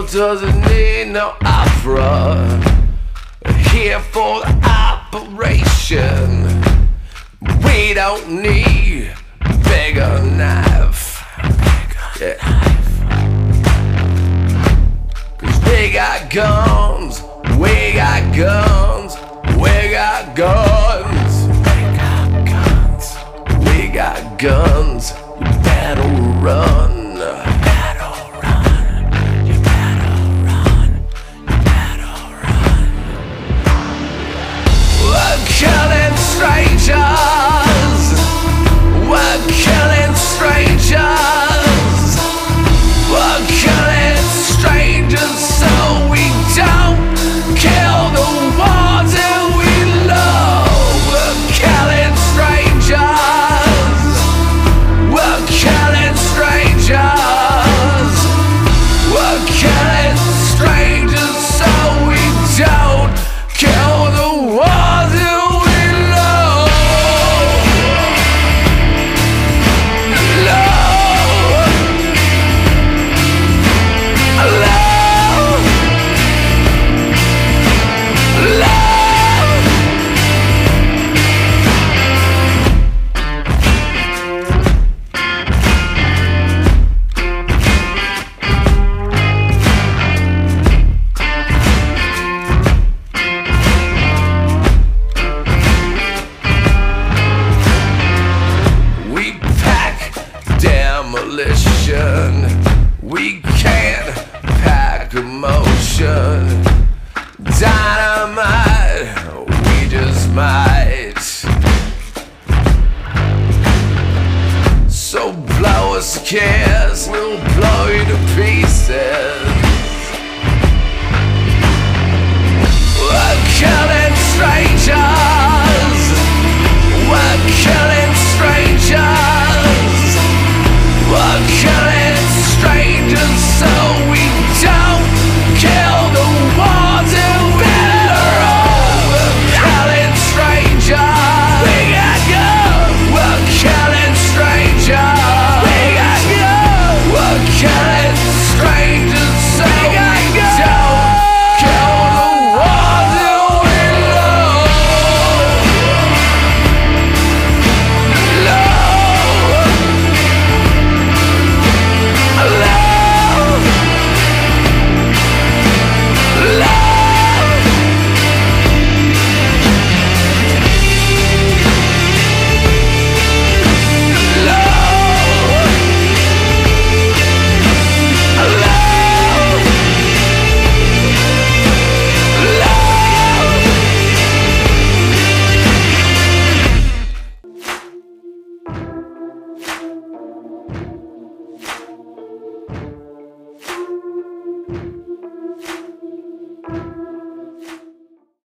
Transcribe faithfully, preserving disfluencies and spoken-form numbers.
girl doesn't need no opera. Here for the operation. We don't need bigger knife. Yeah. Cause we got guns, we got guns, we got guns. We got guns, we got guns. You better run. Killing strangers, we're killing strangers, we're killing strangers so we don't kill the ones that we love. We're killing strangers, we're killing strangers, we're killing strangers so we don't kill the ones that we can't pack emotion. Dynamite, we just might. So blow us a kiss.